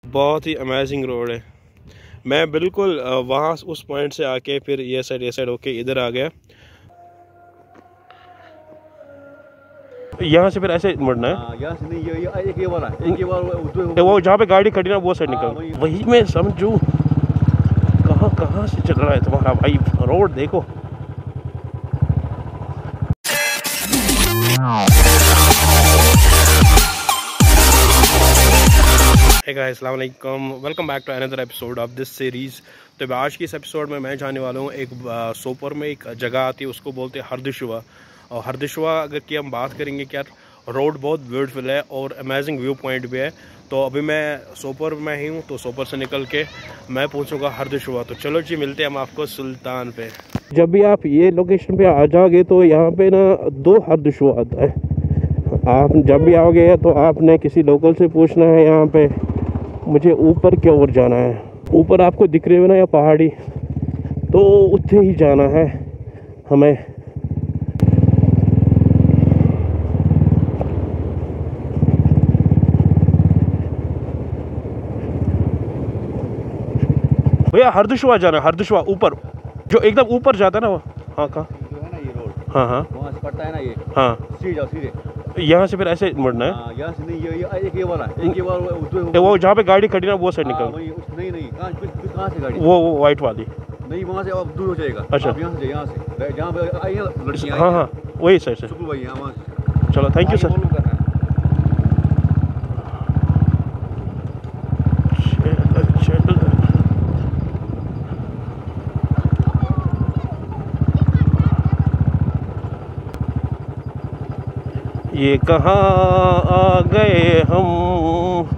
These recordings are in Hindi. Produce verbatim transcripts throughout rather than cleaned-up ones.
बहुत ही अमेजिंग रोड है। मैं बिल्कुल वहाँ उस पॉइंट से आके फिर ये साइड ये साइड होके इधर आ गया। यहाँ से फिर ऐसे मुड़ना है। यहाँ से नहीं, ये ये एक ये वाला एक ये वाला वो जहाँ पे गाड़ी खड़ी ना वो साइड निकल, वही मैं समझू। कहाँ कहाँ से चल रहा है तुम्हारा भाई, रोड देखो। हे गाइस, अस्सलाम वालेकुम, welcome back to another episode of this series. तो आज की इस एपिसोड में मैं जाने वाला हूँ एक सोपोर में एक जगह आती है, उसको बोलते हैं हरदशुआ। और हरदशुआ अगर की हम बात करेंगे क्या, रोड बहुत ब्यूटीफुल है और अमेजिंग व्यू पॉइंट भी है। तो अभी मैं सोपोर में ही हूँ, तो सोपोर से निकल के मैं पहुँचूँगा हरदशुआ। तो चलो जी, मिलते हैं हम आपको सुल्तान पे। जब भी आप ये लोकेशन पे आ जाओगे तो यहाँ पे ना दो हरदशुआ आता है। आप जब भी आओगे तो आपने किसी लोकल से पूछना है यहाँ पे मुझे ऊपर की ओर जाना है। ऊपर आपको दिख रहे हो ना या पहाड़ी, तो उत्थे ही जाना है हमें। भैया हरदशुआ जाना है, हरदशुआ ऊपर जो एकदम ऊपर जाता है ना वो। हाँ कहाँ जो है ना ये रोड, हाँ हाँ वहाँ से पड़ता है ना ये। हाँ, सीधे जाओ सीधे। यहाँ से फिर ऐसे मुड़ना है। हाँ, यहाँ से नहीं, ये ये एक ये वाला एक ये वाला वो जहाँ पे गाड़ी खड़ी ना वो साइड निकल। वही नहीं नहीं, कहाँ फिर कहाँ से गाड़ी? वो वो वाइट वाली नहीं, वहाँ से अब दूर हो जाएगा। अच्छा, यहाँ से यहाँ से जहाँ पे आई है लड़कियाँ। हाँ हाँ वही साइड से। शुक्र भाई, यहाँ वहाँ। चलो, थैंक यू सर। ये कहाँ आ गए हम।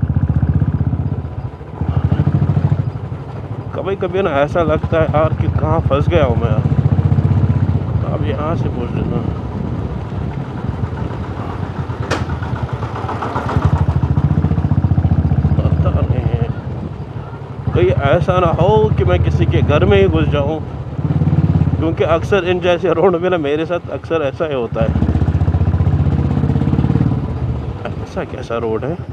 कभी कभी ना ऐसा लगता है यार कि कहाँ फंस गया हूँ मैं। अब यहाँ से पूछ लेना। पता नहीं, कहीं ऐसा ना हो कि मैं किसी के घर में ही घुस जाऊँ, क्योंकि अक्सर इन जैसे रोड में ना मेरे साथ अक्सर ऐसा ही होता है। ऐसा कैसा रोड है।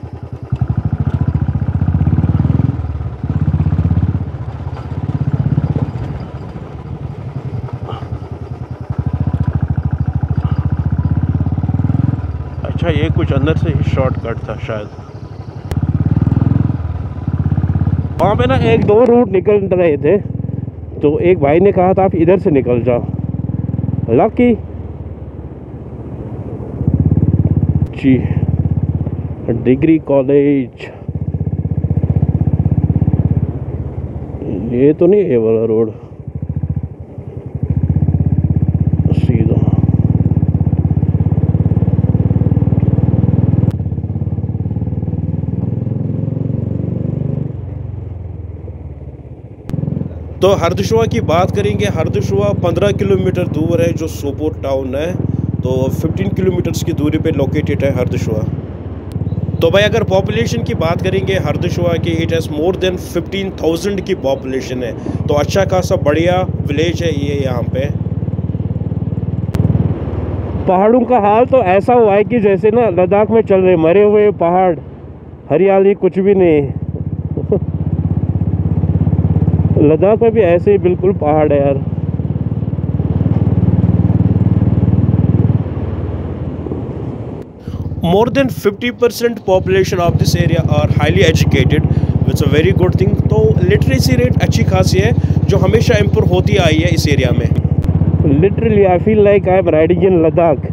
अच्छा, ये कुछ अंदर से ही शॉर्टकट था शायद। वहाँ पे ना एक दो रूट निकल रहे थे, तो एक भाई ने कहा था आप इधर से निकल जाओ। Lucky ji, degree college. ये तो नहीं है ये वाला रोड सीधा। तो हरदशुआ की बात करेंगे। हरदशुआ पंद्रह किलोमीटर दूर है जो सोपोर टाउन है, तो पंद्रह किलोमीटर्स की दूरी पे लोकेटेड है हरदशुआ। तो भाई अगर पॉपुलेशन की बात करेंगे हरदशुआ की, it has more than fifteen thousand की पॉपुलेशन है। तो अच्छा खासा बढ़िया विलेज है ये। यहाँ पे पहाड़ों का हाल तो ऐसा हुआ है कि जैसे ना लद्दाख में चल रहे मरे हुए पहाड़, हरियाली कुछ भी नहीं। लद्दाख में भी ऐसे ही बिल्कुल पहाड़ है यार। More than fifty percent population of this area are highly educated, which is a very good thing। तो लिटरेसी रेट अच्छी खासी है जो हमेशा इम्प्रूव होती आई है इस एरिया में। Literally I feel like I am riding in Ladakh।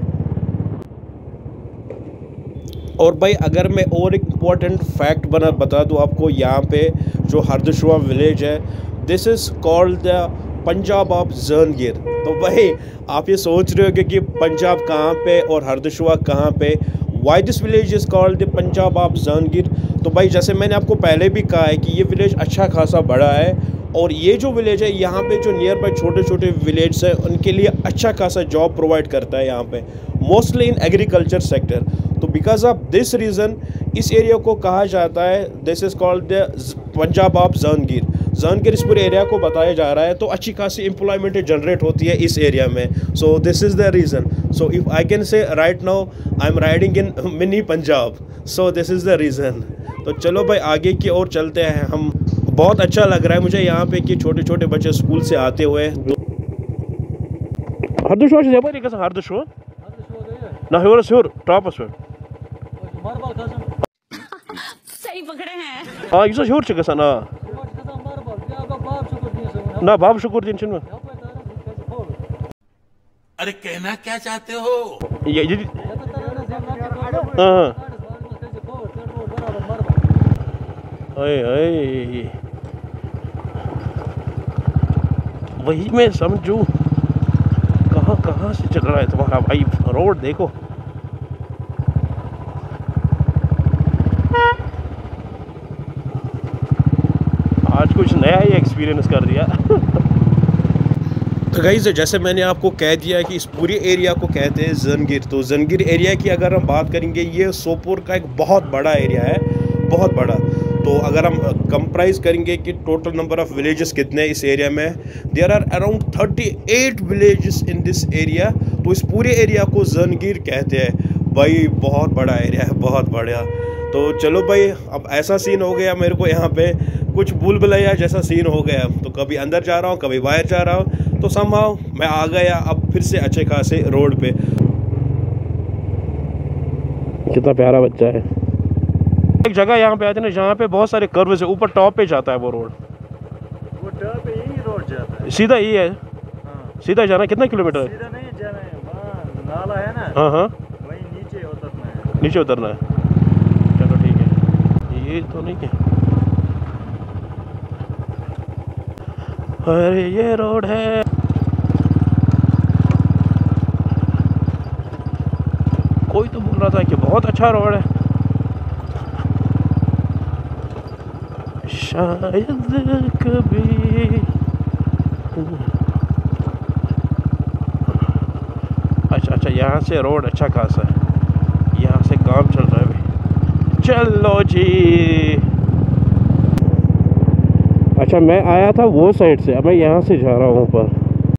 और भाई अगर मैं और एक इम्पॉर्टेंट फैक्ट बना बता दूँ आपको, यहाँ पे जो हरदशुआ विलेज है, this is called the Punjab of Jahangir. तो भाई आप ये सोच रहे हो कि पंजाब कहाँ पे और हरदशुआ कहाँ पे। Why this village is called the Punjab of Jahangir. तो भाई जैसे मैंने आपको पहले भी कहा है कि ये विलेज अच्छा खासा बड़ा है, और ये जो विलेज है यहाँ पे जो नियर बाई छोटे छोटे विलेज हैं उनके लिए अच्छा खासा जॉब प्रोवाइड करता है यहाँ पे, मोस्टली इन एग्रीकल्चर सेक्टर। तो बिकॉज ऑफ दिस रीज़न इस एरिया को कहा जाता है, this is called the Punjab of Jahangir. Jahangir इस पूरे एरिया को बताया जा रहा है। तो अच्छी खासी एम्प्लॉयमेंट जनरेट होती है इस एरिया में। So this is the reason. So if I can say right now I am riding in mini Punjab, so this is the reason. तो चलो भाई आगे की ओर चलते हैं हम। बहुत अच्छा लग रहा है मुझे यहाँ पे कि छोटे छोटे बच्चे स्कूल से आते हुए। हरदुशवा से जबर एक हरदुशवा ना हेवर हेवर टॉपस पे सही पकड़े हैं। हाँ ये हेवर छ गसान ना बाब शुक्र दिन छन। अरे कहना क्या चाहते हो? ये ये हाँ अरे अरे वही मैं समझूं कहाँ कहाँ से चल रहा है तुम्हारा भाई। रोड देखो आज कुछ नया ही एक्सपीरियंस कर दिया। तो गाइस जैसे मैंने आपको कह दिया कि इस पूरे एरिया को कहते हैं जंगीर। तो जंगीर एरिया की अगर हम बात करेंगे ये सोपोर का एक बहुत बड़ा एरिया है, बहुत बड़ा। तो अगर हम कंप्राइज करेंगे कि टोटल नंबर ऑफ विलेजेस कितने हैं इस एरिया में, there are around thirty eight villages in this area. तो इस पूरे एरिया को जंगीर कहते हैं भाई। बहुत बड़ा एरिया है, बहुत बड़ा। तो चलो भाई अब ऐसा सीन हो गया मेरे को यहाँ पे कुछ भूल भुलैया जैसा सीन हो गया। तो कभी अंदर जा रहा हूँ कभी बाहर जा रहा हूँ, तो समहाउ मैं आ गया अब फिर से अच्छे खासे रोड पे। कितना प्यारा बच्चा है। एक जगह यहाँ पे आते हैं ना जहाँ पे बहुत सारे कर्व से ऊपर टॉप पे जाता है वो रोड। वो टॉप पे यही रोड जाता है, सीधा यही है। हाँ। सीधा जाना कितना किलोमीटर है? सीधा नहीं जाना है, वहाँ नाला है ना, हाँ हाँ वहीं नीचे उतरना है। नीचे उतरना है। चलो ठीक है। ये तो नहीं है, अरे ये रोड है। कोई तो बोल रहा था कि बहुत अच्छा रोड है। शायद कभी अच्छा अच्छा यहाँ से रोड अच्छा खासा है, यहाँ से काम चल रहा है भाई। चलो जी। अच्छा मैं आया था वो साइड से, अब मैं यहाँ से जा रहा हूँ ऊपर।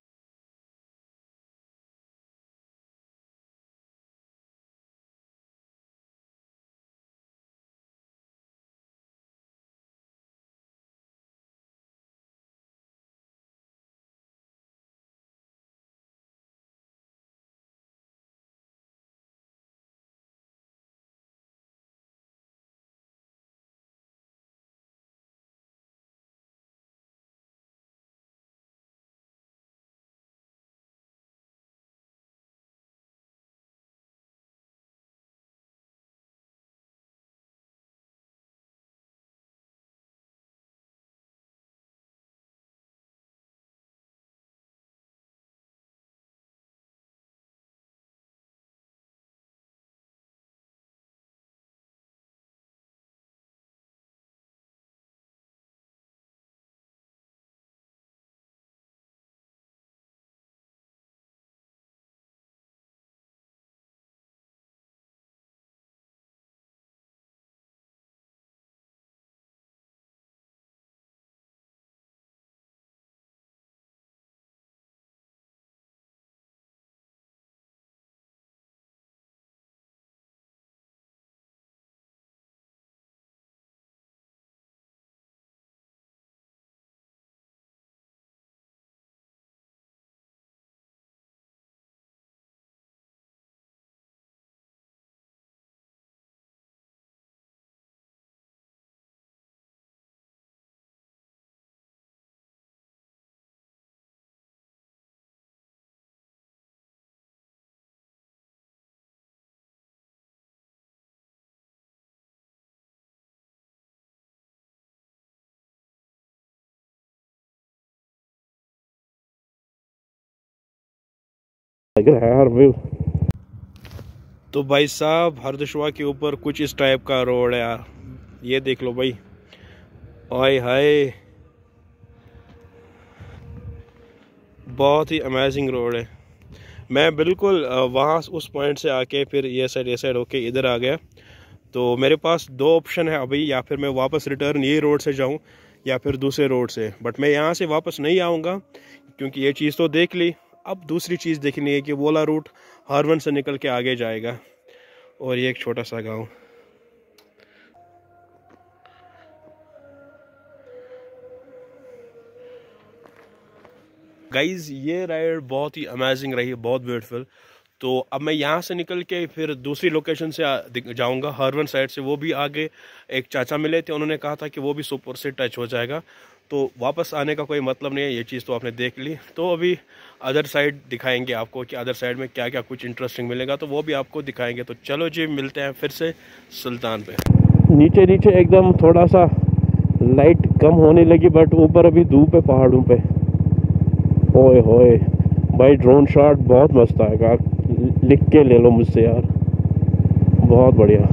यार व्यू तो भाई साहब हरदुशवा के ऊपर कुछ इस टाइप का रोड है यार। ये देख लो भाई, ओए हाय बहुत ही अमेजिंग रोड है। मैं बिल्कुल वहाँ उस पॉइंट से आके फिर ये साइड ये साइड होके इधर आ गया। तो मेरे पास दो ऑप्शन है अभी, या फिर मैं वापस रिटर्न ये रोड से जाऊँ या फिर दूसरे रोड से। बट मैं यहाँ से वापस नहीं आऊँगा क्योंकि ये चीज़ तो देख ली। अब दूसरी चीज़ देखनी है कि वो वाला रूट हारवन से निकल के आगे जाएगा और ये एक छोटा सा गांव। गाइज ये राइड बहुत ही अमेजिंग रही, बहुत ब्यूटीफुल। तो अब मैं यहाँ से निकल के फिर दूसरी लोकेशन से जाऊँगा, हरवन साइड से। वो भी आगे एक चाचा मिले थे, उन्होंने कहा था कि वो भी सुपर से टच हो जाएगा, तो वापस आने का कोई मतलब नहीं है। ये चीज़ तो आपने देख ली। तो अभी अदर साइड दिखाएंगे आपको कि अदर साइड में क्या क्या कुछ इंटरेस्टिंग मिलेगा, तो वो भी आपको दिखाएंगे। तो चलो जी, मिलते हैं फिर से सुल्तान पे। नीचे नीचे एकदम थोड़ा सा लाइट कम होने लगी, बट ऊपर अभी धूप है पहाड़ों पे। ओए होए भाई, ड्रोन शॉट बहुत मस्त आएगा, लिख के ले लो मुझसे यार, बहुत बढ़िया।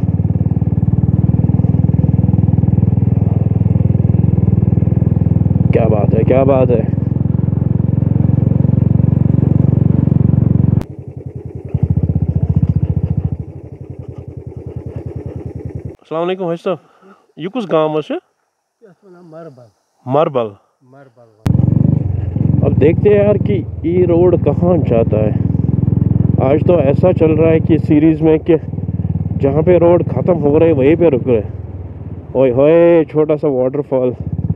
क्या बात है, क्या बात है। अस्सलाम वालेकुम भाई साहब, ये कुछ गाँव से? मरबल मरबल मरबल। अब देखते हैं यार कि ये रोड कहाँ जाता है। आज तो ऐसा चल रहा है कि सीरीज़ में कि जहाँ पे रोड ख़त्म हो रहे वहीं पे रुक रहे। ओए होए, छोटा सा वाटरफॉल।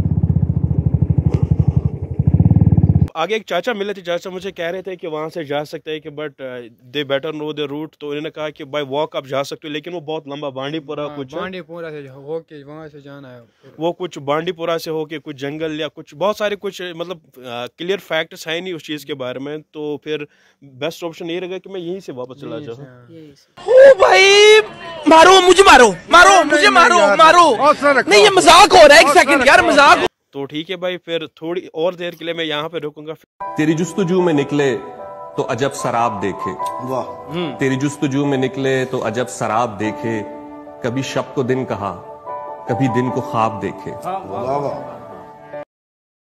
आगे एक चाचा मिले थे, चाचा मुझे कह रहे थे कि वहाँ से जा सकते हैं कि but they better know the route. तो उन्होंने कहा कि बाय वॉक आप जा सकते हो, लेकिन वो बहुत लंबा बांडीपुरा कुछ बांडीपुरा से होके वहाँ से जाना है। वो कुछ बांडीपुरा से होके कुछ जंगल या कुछ बहुत सारे कुछ मतलब क्लियर फैक्ट्स है नहीं उस चीज़ के बारे में। तो फिर बेस्ट ऑप्शन ये रहेगा कि मैं यहीं से वापस चला जाऊँ। ओ भाई मारो मुझे, मारो मारो मुझे, मारो मारो नहीं, ये मजाक हो रहा है। एक सेकंड यार, मजाक। तो ठीक है भाई, फिर थोड़ी और देर के लिए मैं यहाँ पे रुकूंगा। तेरी जुस्तजू में निकले तो अजब शराब देखे, वाह। तेरी जुस्तजू में निकले तो अजब शराब देखे, कभी शब को दिन कहा, कभी दिन को ख्वाब देखे, वाह वाह।